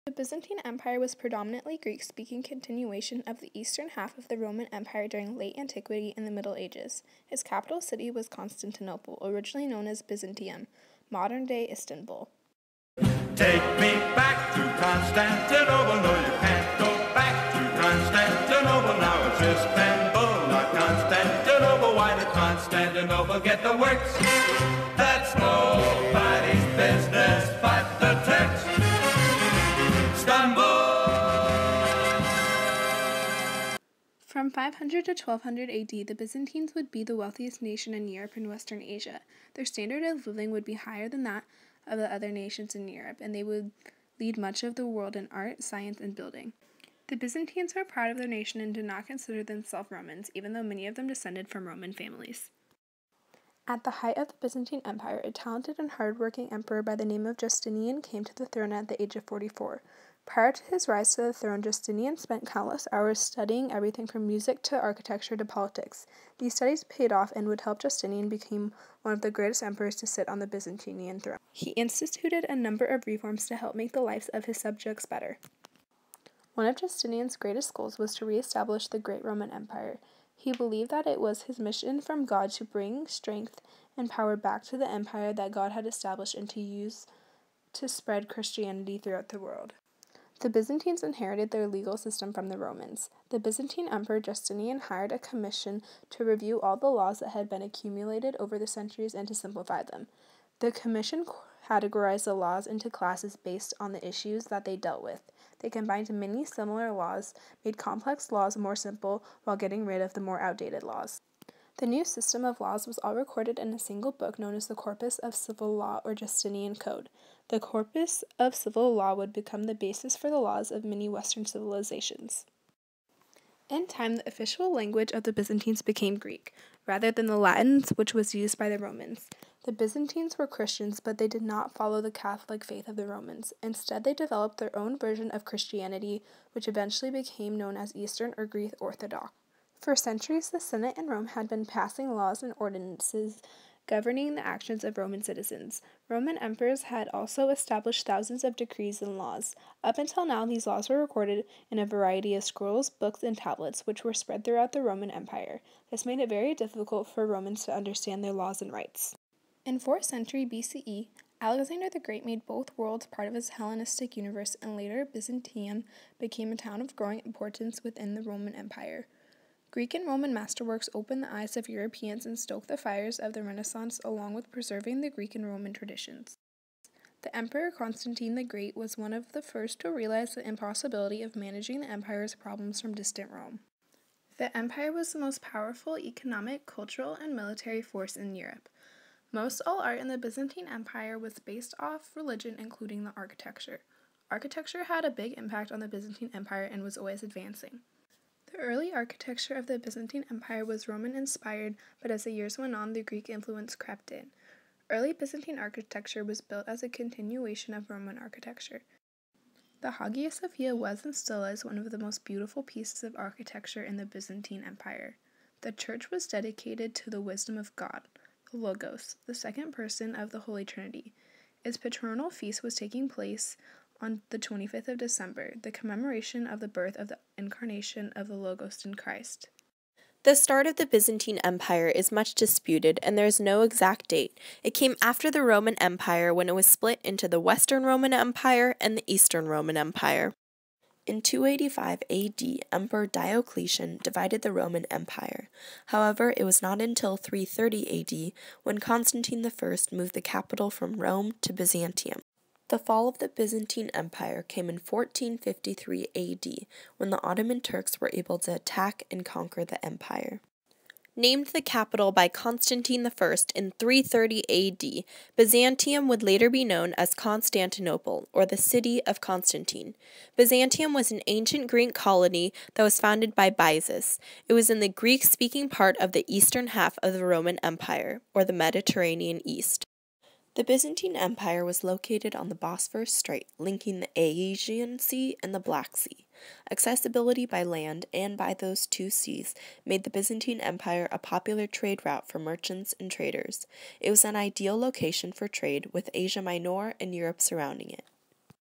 The Byzantine Empire was predominantly Greek-speaking continuation of the eastern half of the Roman Empire during late antiquity and the Middle Ages. Its capital city was Constantinople, originally known as Byzantium, modern-day Istanbul. Take me back to Constantinople, no you can't go back to Constantinople, now it's Istanbul, not Constantinople. Why did Constantinople get the works? That's nobody's business but the text. From 500 to 1200 AD, the Byzantines would be the wealthiest nation in Europe and Western Asia. Their standard of living would be higher than that of the other nations in Europe, and they would lead much of the world in art, science, and building. The Byzantines were proud of their nation and did not consider themselves Romans, even though many of them descended from Roman families. At the height of the Byzantine Empire, a talented and hard-working emperor by the name of Justinian came to the throne at the age of 44. Prior to his rise to the throne, Justinian spent countless hours studying everything from music to architecture to politics. These studies paid off and would help Justinian become one of the greatest emperors to sit on the Byzantine throne. He instituted a number of reforms to help make the lives of his subjects better. One of Justinian's greatest goals was to reestablish the great Roman Empire. He believed that it was his mission from God to bring strength and power back to the empire that God had established and to use to spread Christianity throughout the world. The Byzantines inherited their legal system from the Romans. The Byzantine Emperor Justinian hired a commission to review all the laws that had been accumulated over the centuries and to simplify them. The commission categorized the laws into classes based on the issues that they dealt with. They combined many similar laws, made complex laws more simple, while getting rid of the more outdated laws. The new system of laws was all recorded in a single book known as the Corpus of Civil Law or Justinian Code. The Corpus of Civil Law would become the basis for the laws of many Western civilizations. In time, the official language of the Byzantines became Greek, rather than the Latin, which was used by the Romans. The Byzantines were Christians, but they did not follow the Catholic faith of the Romans. Instead, they developed their own version of Christianity, which eventually became known as Eastern or Greek Orthodox. For centuries, the Senate in Rome had been passing laws and ordinances governing the actions of Roman citizens. Roman emperors had also established thousands of decrees and laws. Up until now, these laws were recorded in a variety of scrolls, books, and tablets, which were spread throughout the Roman Empire. This made it very difficult for Romans to understand their laws and rights. In 4th century BCE, Alexander the Great made both worlds part of his Hellenistic universe, and later Byzantium became a town of growing importance within the Roman Empire. Greek and Roman masterworks opened the eyes of Europeans and stoked the fires of the Renaissance along with preserving the Greek and Roman traditions. The Emperor Constantine the Great was one of the first to realize the impossibility of managing the empire's problems from distant Rome. The empire was the most powerful economic, cultural, and military force in Europe. Most all art in the Byzantine Empire was based off religion, including the architecture. Architecture had a big impact on the Byzantine Empire and was always advancing. The early architecture of the Byzantine Empire was Roman-inspired, but as the years went on, the Greek influence crept in. Early Byzantine architecture was built as a continuation of Roman architecture. The Hagia Sophia was and still is one of the most beautiful pieces of architecture in the Byzantine Empire. The church was dedicated to the wisdom of God, the Logos, the second person of the Holy Trinity. Its patronal feast was taking place on the 25th of December, the commemoration of the birth of the incarnation of the Logos in Christ. The start of the Byzantine Empire is much disputed, and there is no exact date. It came after the Roman Empire when it was split into the Western Roman Empire and the Eastern Roman Empire. In 285 AD, Emperor Diocletian divided the Roman Empire. However, it was not until 330 AD when Constantine I moved the capital from Rome to Byzantium. The fall of the Byzantine Empire came in 1453 AD, when the Ottoman Turks were able to attack and conquer the empire. Named the capital by Constantine I in 330 AD, Byzantium would later be known as Constantinople, or the city of Constantine. Byzantium was an ancient Greek colony that was founded by Byzas. It was in the Greek-speaking part of the eastern half of the Roman Empire, or the Mediterranean East. The Byzantine Empire was located on the Bosphorus Strait, linking the Aegean Sea and the Black Sea. Accessibility by land and by those two seas made the Byzantine Empire a popular trade route for merchants and traders. It was an ideal location for trade, with Asia Minor and Europe surrounding it.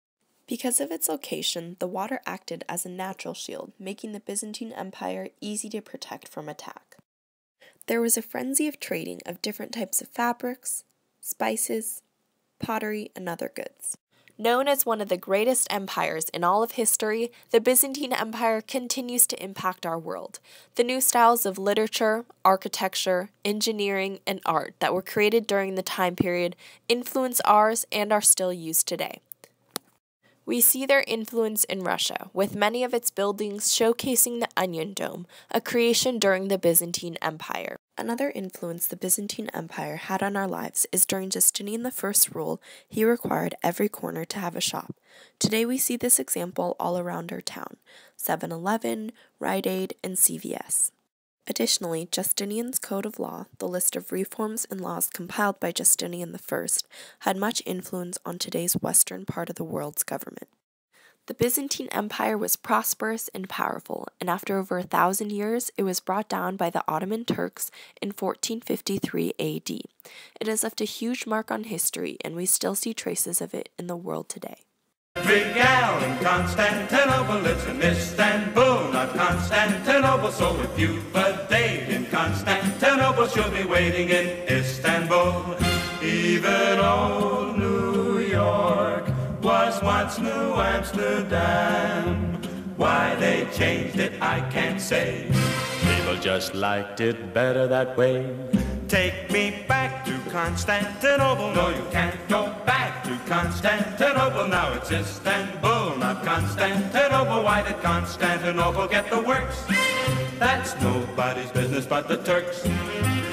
Because of its location, the water acted as a natural shield, making the Byzantine Empire easy to protect from attack. There was a frenzy of trading of different types of fabrics, spices, pottery, and other goods. Known as one of the greatest empires in all of history, the Byzantine Empire continues to impact our world. The new styles of literature, architecture, engineering, and art that were created during the time period influence ours and are still used today. We see their influence in Russia, with many of its buildings showcasing the Onion Dome, a creation during the Byzantine Empire. Another influence the Byzantine Empire had on our lives is during Justinian I's rule, he required every corner to have a shop. Today we see this example all around our town: 7-Eleven, Rite Aid, and CVS. Additionally, Justinian's Code of Law, the list of reforms and laws compiled by Justinian I, had much influence on today's western part of the world's government. The Byzantine Empire was prosperous and powerful, and after over 1,000 years, it was brought down by the Ottoman Turks in 1453 AD. It has left a huge mark on history, and we still see traces of it in the world today. Every gal in Constantinople lives in Istanbul, not Constantinople. So if you've a date in Constantinople, she'll be waiting in Istanbul. Even old New York was once New Amsterdam. Why they changed it, I can't say. People just liked it better that way. Take me back to Constantinople. No, you can't go back to Constantinople. Now it's Istanbul, not Constantinople. Why did Constantinople get the works? That's nobody's business but the Turks.